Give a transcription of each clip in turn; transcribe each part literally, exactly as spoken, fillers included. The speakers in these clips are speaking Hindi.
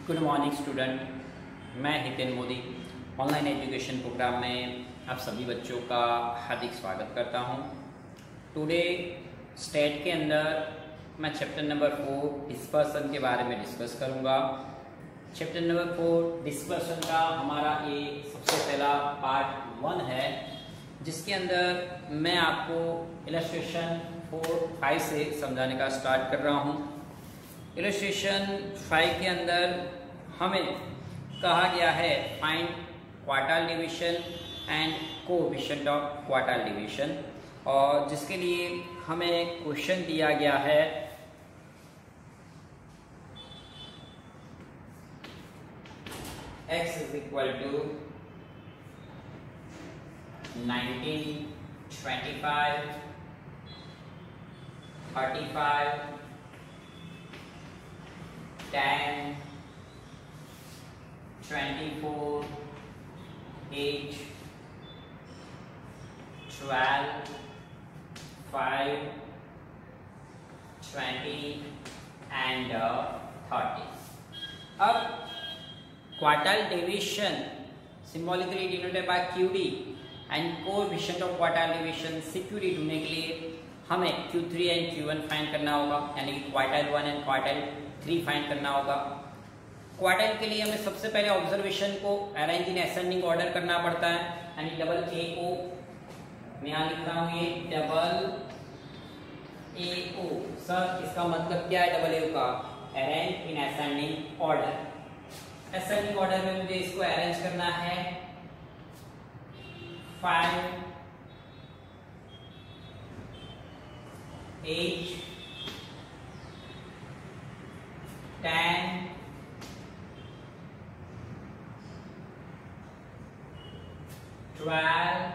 गुड मॉर्निंग स्टूडेंट, मैं Hiten Modi online education program में आप सभी बच्चों का हार्दिक स्वागत करता हूं। टुडे स्टेट के अंदर मैं चैप्टर नंबर फोर डिस्पर्सन के बारे में डिस्कस करूंगा। चैप्टर नंबर फोर डिस्पर्सन का हमारा ये सबसे पहला पार्ट वन है, जिसके अंदर मैं आपको इलस्ट्रेशन फोर फाइव से समझाने का स्टार्ट कर रहा हूँ। इलस्ट्रेशन फाइव के अंदर हमें कहा गया है find quartile division and coefficient of quartile division, और जिसके लिए हमें क्वेश्चन दिया गया है x is equal to nineteen, twenty-five, thirty-five, ten, twenty-four, eight, twelve, five, twenty and thirty। अब quartile division symbolically denoted by Q D and coefficient of quartile division C Q D ढूंढने के लिए हमें Q three and Q one find करना होगा, यानी कि quartile one and quartile three find करना होगा। क्वार्टाइल के लिए हमें सबसे पहले ऑब्जर्वेशन को अरेंज इन असेंडिंग ऑर्डर करना पड़ता है, यानी डबल ए ओ, मैं यहाँ लिख रहा हूँ ये डबल ए ओ। सर इसका मतलब क्या है डबल ए ओ का? Arrange in ascending order. Ascending order में मुझे इसको अरेंज करना है five, eight, ten, twelve,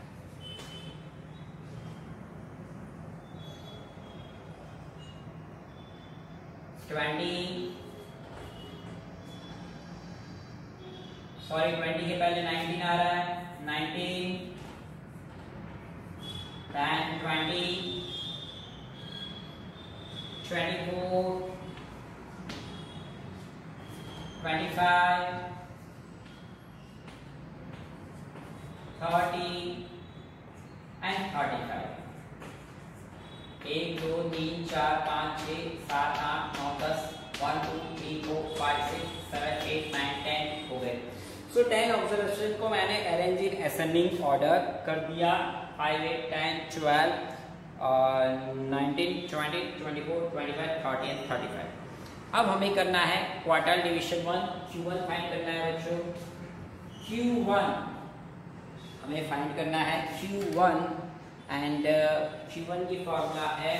twenty, sorry twenty के पहले नाइनटीन आ रहा है, nineteen, ten, twenty, twenty four, twenty-five, thirty and thirty-five। एक, दो, तीन, चार, पाँच, छः, सात, आठ, नौ, दस, one, two, three, four, five, six, seven, eight, nine, ten हो गए। सो टेन ऑब्जर्वेशन को मैंने अरेंज इन असेंडिंग ऑर्डर कर दिया, फाइव, एट, टेन, ट्वेल्व और nineteen, twenty, twenty four, twenty five, thirty and thirty five. अब हमें करना है quartile division one, Q one find करना है बच्चों। Q वन हमें फाइंड करना है Q one and Q one की फॉर्मूला है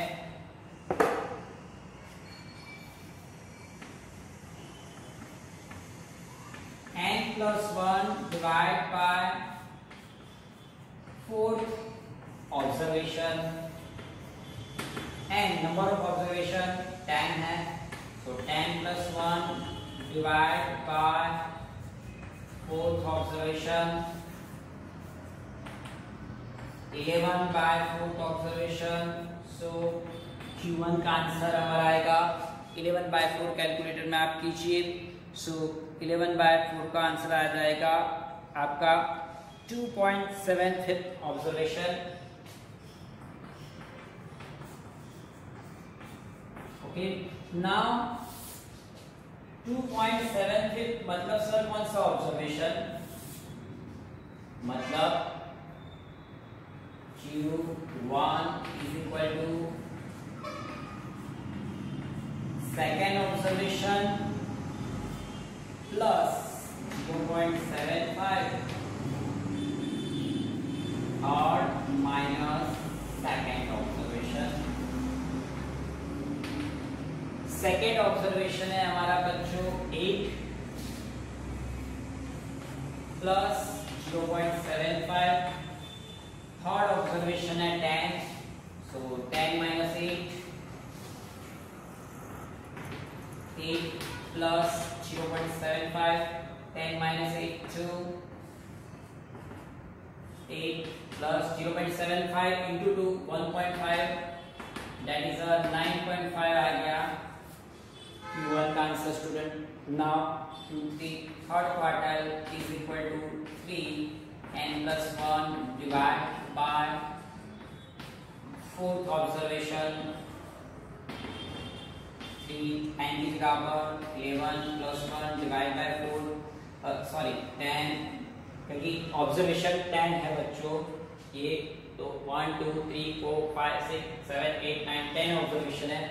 n plus one divide by fourth observation. n number of observation ten है, so ten plus one divide by fourth observation, eleven by fourth observation। so Q one का आंसर हमारा आएगा eleven by four, कैलकुलेटर में आप कीजिए। so eleven by four का आंसर आ जाएगा आपका two point seven fifth observation। Okay, now two point seven fifth मतलब सर कौन सा ऑब्जर्वेशन? मतलब Q one is equal to second observation plus two point seven five third minus second observation। Second observation है हमारा बच्चों eight plus zero point seven five, third observation है ten, so ten minus eight, eight plus zero point seven five, ten minus eight two, eight plus zero point seven five into two one point five, that is nine point five आ गया। Q one का answer student. Now Q three third quartile is equal to three n plus one divided by fourth observation. three n की जगह पर eleven plus one divided by four, sorry ten, क्योंकि ऑब्जर्वेशन ten है बच्चों. ये तो one two three four five six seven eight nine ten observation है.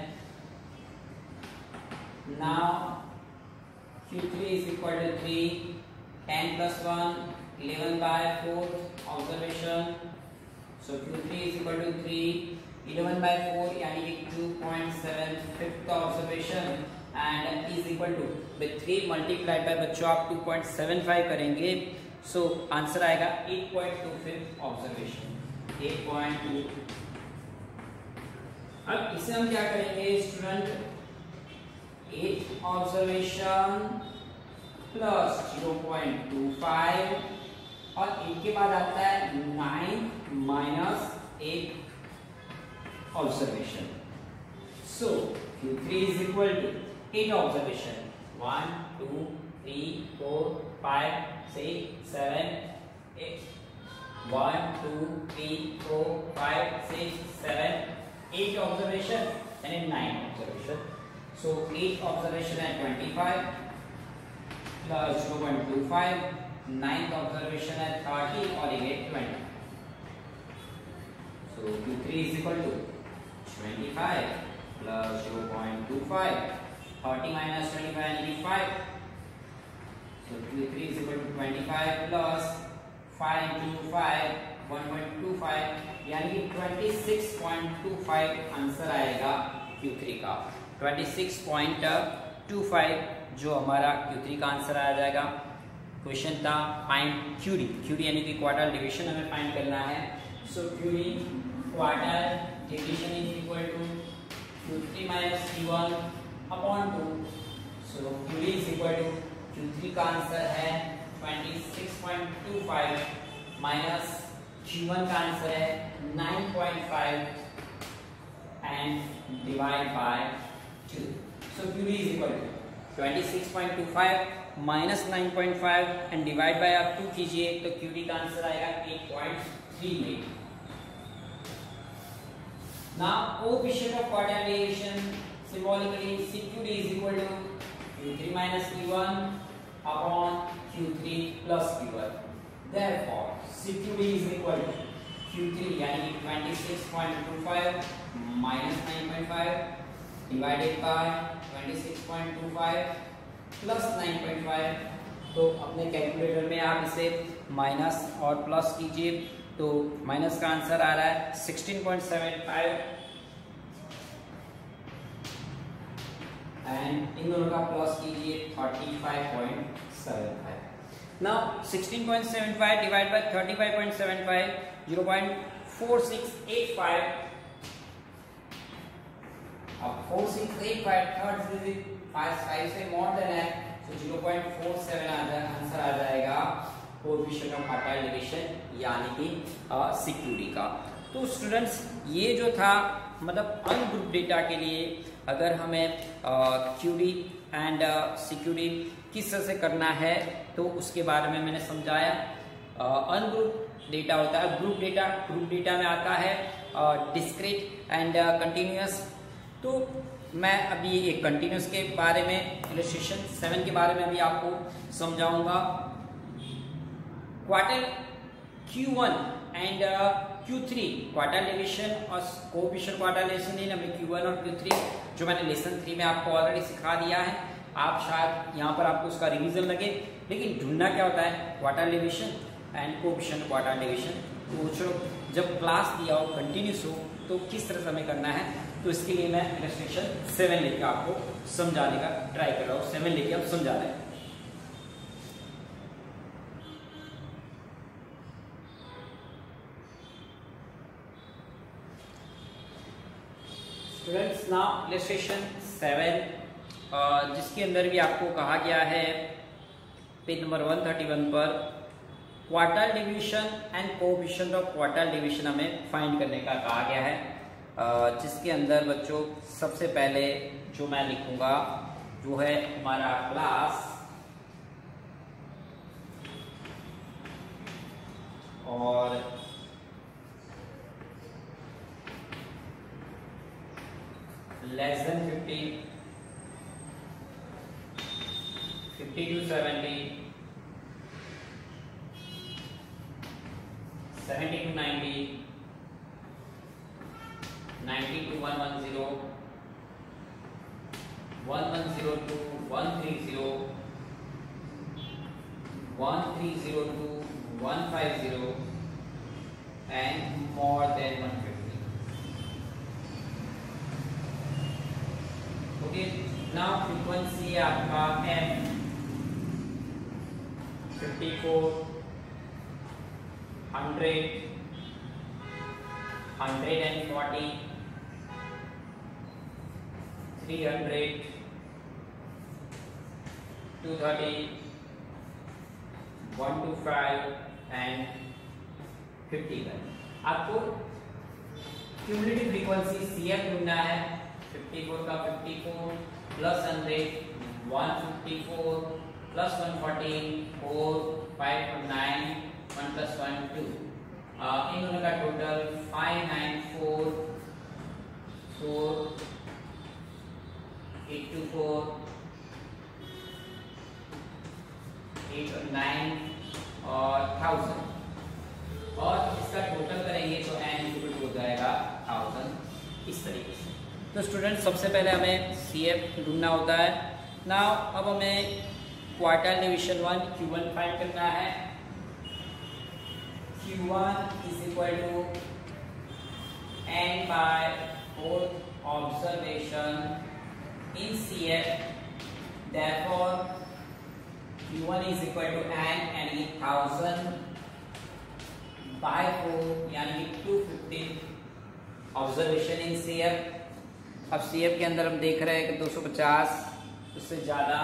Now Q three is equal to three, ten plus one, eleven by four observation. So Q three is equal to three, eleven by four यानी कि two point seven fifth observation and is equal to with three multiplied by बच्चों आप two point seven five करेंगे. So आंसर आएगा eight point two fifth observation. eight point two. अब इसे हम क्या करेंगे student? eight observation plus zero point two five और इनके बाद आता है nine minus eight observation. So Q three is equal to eight observation. one, two, three, four, five, six, seven, eight. one, two, three, four, five, six, seven, eight observation and then nine observation. So eight observation at twenty-five plus zero point two five, ninth observation at thirty or you get twenty. So Q three is equal to twenty-five plus zero point two five, thirty minus twenty-five will be five. So Q three is equal to twenty-five plus five into five, one point two five यानी कि twenty-six point two five answer आएगा Q three का. twenty-six point two five जो हमारा Q three का आंसर आ जाएगा. क्वेश्चन था find Q D. Q D यानी कि क्वार्टाइल डिवीजन हमें फाइंड करना है. So Q D quartile division is equal to Q three minus Q one upon two. So Q D is equal to Q three का आंसर है twenty-six point two five minus Q one का आंसर है nine point five and divide by two. So Q D is equal to twenty-six point two five minus nine point five and divide by आप two कीजिए तो Q D का आंसर आएगा eight point three eight. Now coefficient of quartile deviation symbolically C Q D is equal to Q three minus Q one upon Q three plus Q one. Therefore C Q D is equal to Q three यानी कि twenty-six point two five minus nine point five divided by twenty-six point two five plus nine point five. तो अपने कैलकुलेटर में आप इसे माइनस और प्लस कीजिए तो माइनस का आंसर आ रहा है sixteen point seven five and इन दोनों का प्लस कीजिए thirty-five point seven five. Now sixteen point seven five divided by thirty-five point seven five, zero point four six eight five. अब four six eight five third digit five से मोर देन है तो zero point four seven आ जाएगा. आंसर आ जाएगा कोएफिशिएंट ऑफ क्वार्टाइल डिवीजन यानी कि C Q D का. तो स्टूडेंट्स ये जो था मतलब अनग्रुप डेटा के लिए अगर हमें Q D and C Q D किस तरह से करना है तो उसके बारे में मैंने समझाया. अनग्रुप डेटा होता है, ग्रुप डेटा ग्रुप डेटा में आता है डिस्क्रीट एंड कंटिन्यूअस. तो मैं अभी एक कंटिन्यूअस के बारे में इलस्ट्रेशन सेवन के बारे में अभी आपको समझाऊंगा. Quartile Q one and Q three quartile division और कोएफिशिएंट क्वार्टाइल डिवीजन नहीं, हमने Q one और Q three जो मैंने लेसन थ्री में आपको ऑलरेडी सिखा दिया है. आप शायद यहाँ पर आपको उसका रिवीजन लगे, लेकिन ढूंढना क्या होता है quartile division and coefficient quartile division. तो चलो जब क्लास दिया हो कंटिन्यूस हो तो किस तरह से हमें करना है तो इसके लिए मैं इलस्ट्रेशन सेवन लेके आपको समझाने का ट्राई कर रहा हूँ. सेवन लेके आप समझा रहे हैं. स्टूडेंट्स नाउ इलस्ट्रेशन सेवन जिसके अंदर भी आपको कहा गया है पेज नंबर one thirty-one पर quartile division and coefficient of quartile division हमें फाइंड करने का कहा गया है. uh, जिसके अंदर बच्चों सबसे पहले जो मैं लिखूंगा जो है हमारा क्लास और less than fifty, fifty to seventy, seventy to ninety, ninety to one one zero, one one zero to one three zero, one three zero to one five zero and more than one fifty. Okay, now frequency है आपका m fifty-four, one hundred, one hundred forty, three hundred, two thirty, one twenty-five and fifty का। आपको क्यूमुलेटिव फ्रीक्वेंसी सी एफ ढूंढना है। फिफ्टी फोर का fifty four plus hundred, one fifty four plus one fourteen, four, five nine, one plus one two, इन दोनों का total five nine four, four, eight two four, eight nine और थाउजेंड, और इसका टोटल करेंगे तो एन इक्वल टू हो जाएगा थाउजेंड, इस तरीके से। तो स्टूडेंट सबसे पहले हमें सी एफ ढूंढना होता है। नाउ अब हमें quartile division one Q one find करना है। Q one is equal to N by fourth observation in C F, therefore Q one is equal to N यानी थाउजेंड बाय फोर यानी two fifteen observation in C F. अब सी एफ के अंदर हम देख रहे हैं कि दो सौ पचास, उससे ज्यादा,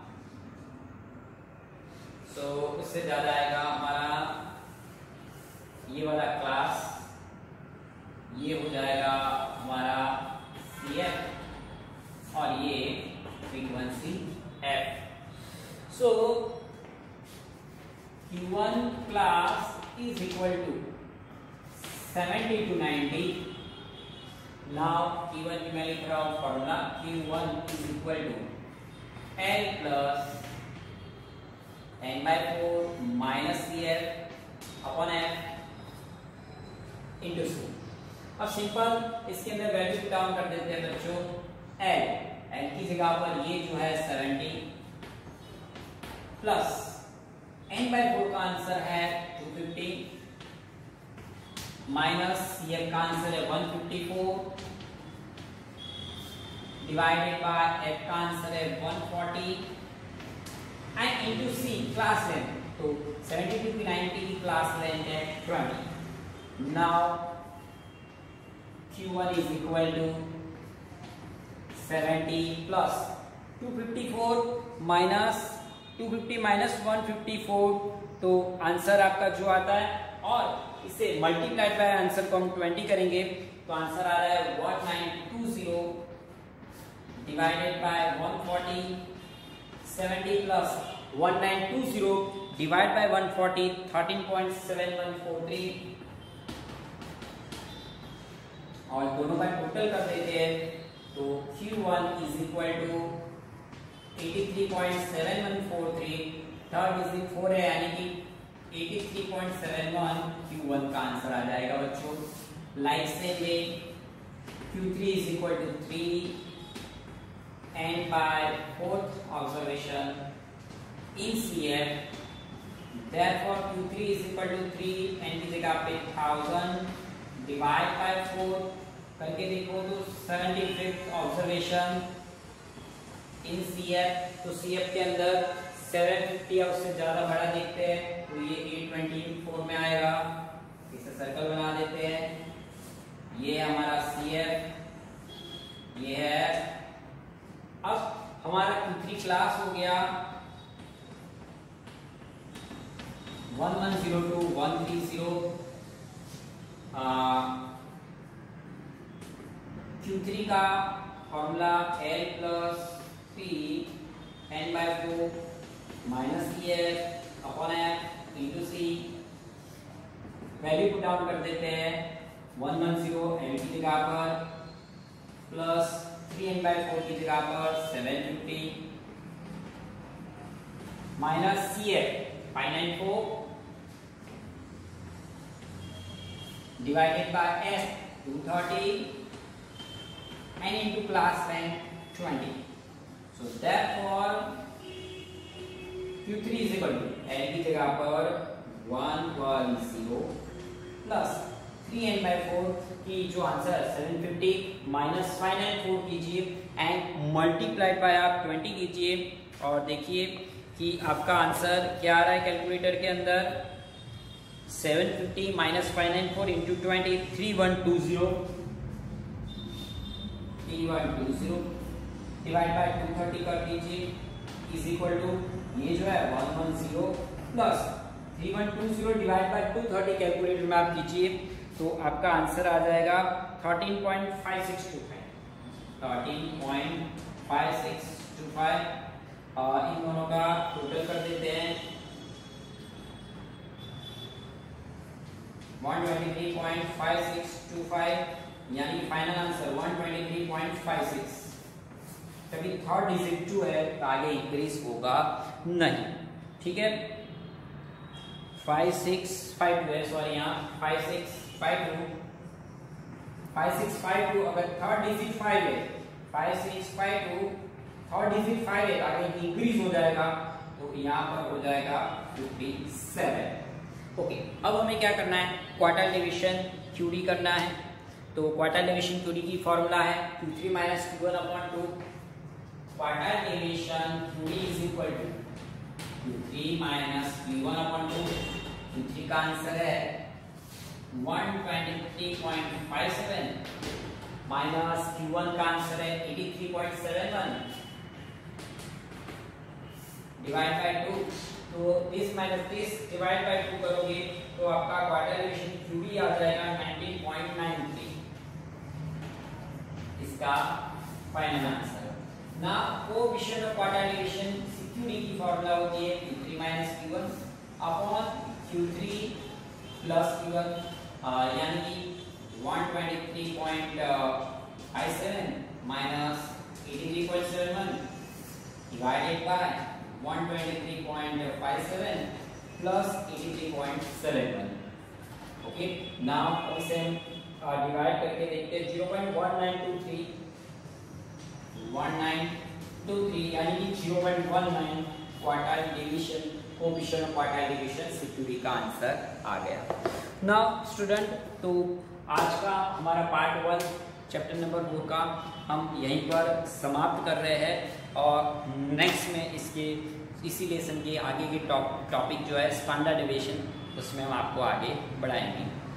सो so, उससे ज्यादा आएगा हमारा ये वाला क्लास, ये हो जाएगा हमारा सी एफ और ये frequency F. So Q one class is equal to seventy to ninety. Now even you may draw formula Q one is equal to L plus n by four minus C F upon F into C. अब सिंपल इसके अंदर वैल्यू पुट डाउन कर देते हैं बच्चों। L L की जगह पर ये जो है seventy plus n by four का आंसर है two fifty minus C F का आंसर है one fifty four divided by f का आंसर है one forty and into c class length, तो सेवेंटी टू की नाइंटी की क्लास लेंथ है twenty. Now Q one is equal to seventy plus two fifty four minus two fifty minus one fifty four, तो आंसर आपका जो आता है, और इसे मल्टीप्लाइड बाय आंसर को हम ट्वेंटी करेंगे तो आंसर आ रहा है one nine two zero divided by one forty, seventy plus one nine two zero divide by one forty, thirteen point seven one four three, और दोनों का टोटल कर देते हैं तो Q one is equal to eighty three point seven one four three, third digit four है यानी कि eighty three point seven one, Q one का आंसर आ जाएगा बच्चों। लाइक से way Q three is equal to three N by fourth observation in C F, therefore Q three is equal to three N की जगह पे थाउजेंड डिवाइड बाय फोर करके देखो तो seventy fifth observation in C F, तो सी एफ के अंदर सेवन फिफ्टी या उससे ज्यादा बड़ा देखते हैं तो ये एट ट्वेंटी फोर में आएगा। इसे सर्कल बना देते हैं, ये हमारा सी एफ ये है। अब हमारा क्यू थ्री क्लास हो गया one one zero to one three zero, Q three का formula L plus P N by four minus E F upon F into C, value put down कर देते हैं वन वन जीरो एल की जगह पर plus three N by four की जगह पर seven fifty minus C F five nine four divided by s two thirty and into class length twenty. So therefore Q three is equal to L की जगह पर one one zero plus three N by four की जो answer seven fifty minus five nine four कीजिए एंड मल्टीप्लाइड बाय आप ट्वेंटी कीजिए और देखिए कि आपका आंसर क्या आ रहा है कैलकुलेटर के अंदर seven fifty minus five nine four into twenty three one two zero three one two zero divide by two thirty कर दीजिए इज इक्वल टू ये जो है one one zero plus three one two zero divide by two thirty calculator में आप कीजिए तो आपका आंसर आ जाएगा thirteen point five six two five thirteen point five six two five और इन दोनों का टोटल कर देते हैं one twenty three point five six two five यानी final answer one twenty three point five six. कभी थर्ड डिजिट टू है तो आगे इंक्रीज होगा नहीं, ठीक है। फाइव सिक्स फाइव टू है, सॉरी यहाँ five six five two five six five two अगर थर्ड डिजिट फाइव है five six five two third digit five है आगे इंक्रीज हो जाएगा तो यहाँ पर हो जाएगा फिफ्टी सेवन। ओके okay, अब हमें क्या करना है क्वार्टर डिवीजन क्यूडी करना है। तो क्वार्टर डिवीजन क्यूडी की फॉर्मूला है Q three minus Q one upon two quarter division QD is equal to Q three minus Q one upon two. Q three का आंसर है one twenty three point five seven minus Q one का आंसर है eighty three point seven one divide by two. तो this minus this divide by two करोगे तो आपका क्वार्टर डिवीजन क्यूडी आ जाएगा नाइनटीन पॉइंट नाइन थ्री, इसका फाइनल आंसर। ना coefficient of quarter division QD की फार्मूला होती है Q three minus Q one upon Q three plus Q one यानी कि one twenty three point five seven minus eighty three point seven one divided by one twenty three point five seven plus eighty three point seven one. Okay, now अब इसे हम डिवाइड करके देखते हैं zero point one nine two three one nine two three यानी कि zero point one nine quartile division coefficient of quartile division security का आंसर आ गया। नाउ स्टूडेंट, तो आज का हमारा part one chapter number four का हम यहीं पर समाप्त कर रहे हैं और नेक्स्ट में इसके इसी लेसन के आगे के टॉप टॉपिक जो है स्टैंडर्ड डेविएशन उसमें हम आपको आगे बढ़ाएंगे।